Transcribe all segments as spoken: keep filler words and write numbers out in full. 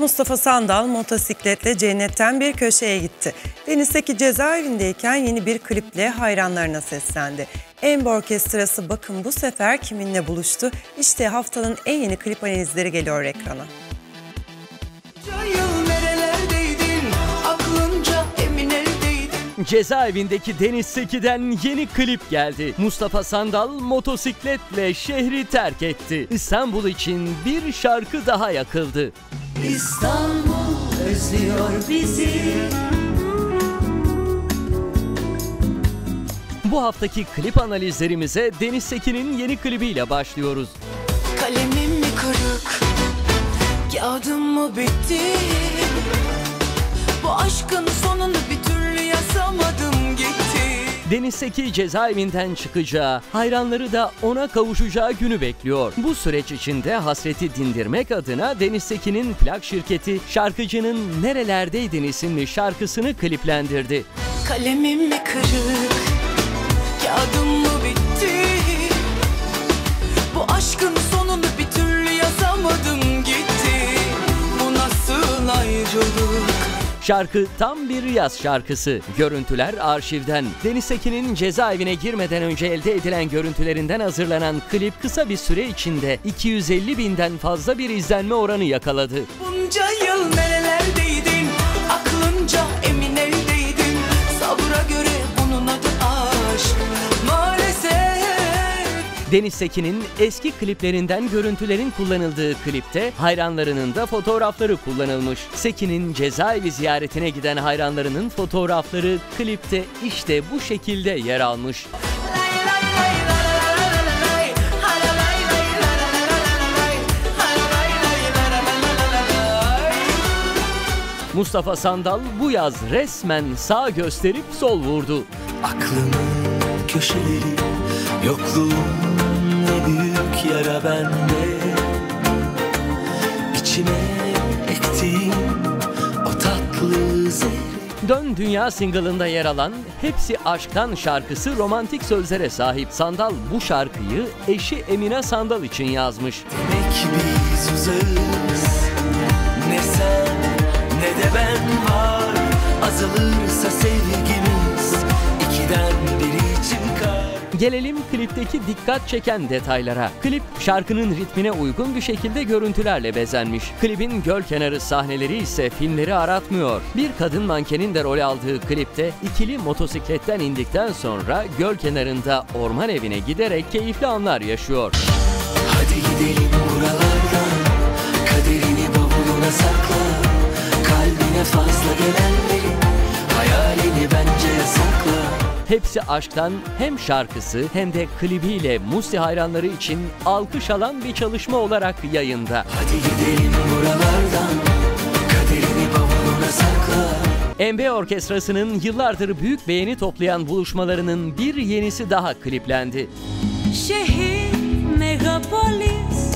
Mustafa Sandal motosikletle cennetten bir köşeye gitti. Deniz'deki cezaevindeyken yeni bir kliple hayranlarına seslendi. Embe Orkestrası bakın bu sefer kiminle buluştu? İşte haftanın en yeni klip analizleri geliyor ekrana. Cezaevindeki Deniz Seki'den yeni klip geldi. Mustafa Sandal motosikletle şehri terk etti. İstanbul için bir şarkı daha yakıldı. İstanbul özlüyor bizi. Bu haftaki klip analizlerimize Deniz Seki'nin yeni klibiyle başlıyoruz. Kalemim mi kırık, kağıdım mı bitti? Bu aşkın sonunu bir türlü yazamadım gitti. Deniz Seki cezaevinden çıkacağı, hayranları da ona kavuşacağı günü bekliyor. Bu süreç içinde hasreti dindirmek adına Deniz Seki'nin plak şirketi şarkıcının Nerelerdeydin isimli şarkısını kliplendirdi. Kalemim mi kırık, kağıdım mı bitti? Bu aşkın sonunu bir türlü yazamadım gitti. Bu nasıl ayrılık? Şarkı tam bir yaz şarkısı. Görüntüler arşivden. Deniz Seki'nin cezaevine girmeden önce elde edilen görüntülerinden hazırlanan klip kısa bir süre içinde iki yüz elli binden fazla bir izlenme oranı yakaladı. Bunca yıl nerelerdeydin, aklınca emin eldeydin. Sabra göre bunun adı aşk maalesef. Deniz Seki'nin eski kliplerinden görüntülerin kullanıldığı klipte hayranlarının da fotoğrafları kullanılmış. Seki'nin cezaevi ziyaretine giden hayranlarının fotoğrafları klipte işte bu şekilde yer almış. Mustafa Sandal bu yaz resmen sağ gösterip sol vurdu. Aklımın köşeleri, yokluğun ne büyük yara bende. İçime ektiğim o tatlı zehri. Dön Dünya single'ında yer alan Hepsi Aşk'tan şarkısı romantik sözlere sahip. Sandal bu şarkıyı eşi Emine Sandal için yazmış. Demek biz uzağız, ne sen ne de ben var. Azalırsa sevgimiz ikiden biri çıkar. Gelelim klipteki dikkat çeken detaylara. Klip şarkının ritmine uygun bir şekilde görüntülerle bezenmiş. Klibin göl kenarı sahneleri ise filmleri aratmıyor. Bir kadın mankenin de rol aldığı klipte ikili motosikletten indikten sonra göl kenarında orman evine giderek keyifli anlar yaşıyor. Hadi gidelim buralardan, kaderini bavuluna sakla. Kalbine fazla gelenleri, hayalini bence sakla. Hepsi Aşk'tan hem şarkısı hem de klibiyle Musti hayranları için alkış alan bir çalışma olarak yayında. Hadi gidelim buralardan, kaderini bavuluna sakla. Embe Orkestrası'nın yıllardır büyük beğeni toplayan buluşmalarının bir yenisi daha kliplendi. Şehir, megapolis,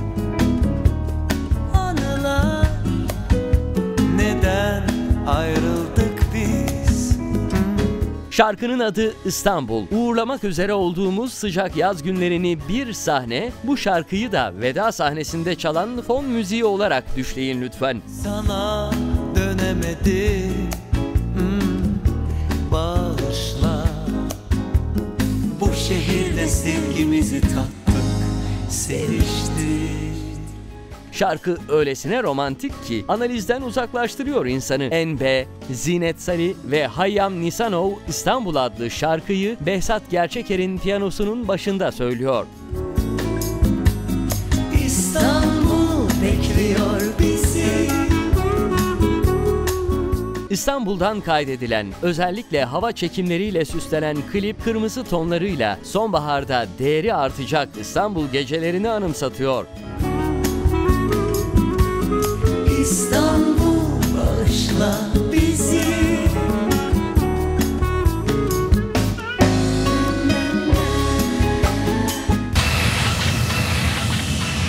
anılar. Neden ayrıldık biz? Şarkının adı İstanbul. Uğurlamak üzere olduğumuz sıcak yaz günlerini bir sahne, bu şarkıyı da veda sahnesinde çalan fon müziği olarak düşleyin lütfen. Sana dönemedim, hmm, bağışla. Bu şehirde sevgimizi tattık, seviştik. Şarkı öylesine romantik ki analizden uzaklaştırıyor insanı. Embe, Zinet Salih ve Hayyam Nisanov İstanbul adlı şarkıyı Behzat Gerçeker'in piyanosunun başında söylüyor. İstanbul bekliyor bizi. İstanbul'dan kaydedilen, özellikle hava çekimleriyle süslenen klip kırmızı tonlarıyla sonbaharda değeri artacak İstanbul gecelerini anımsatıyor. İstanbul bağışla.